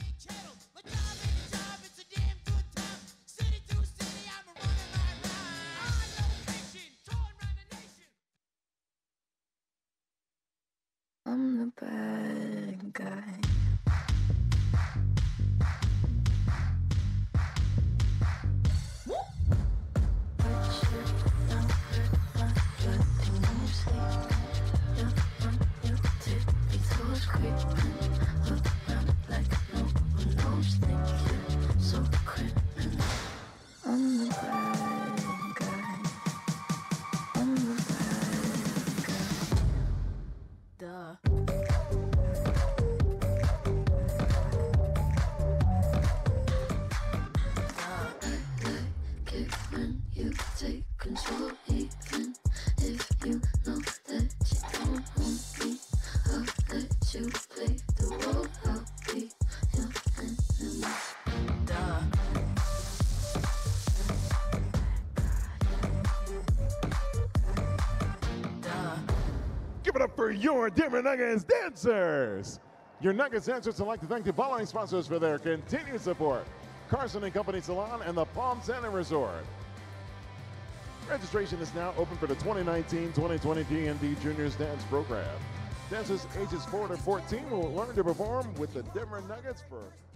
I'm the bad guy. Give it up for your Denver Nuggets dancers. Your Nuggets dancers would like to thank the following sponsors for their continued support: Carson & Company Salon and the Palm San Resort. Registration is now open for the 2019-2020 D&D Juniors Dance Program. Dancers ages 4 to 14 will learn to perform with the Denver Nuggets for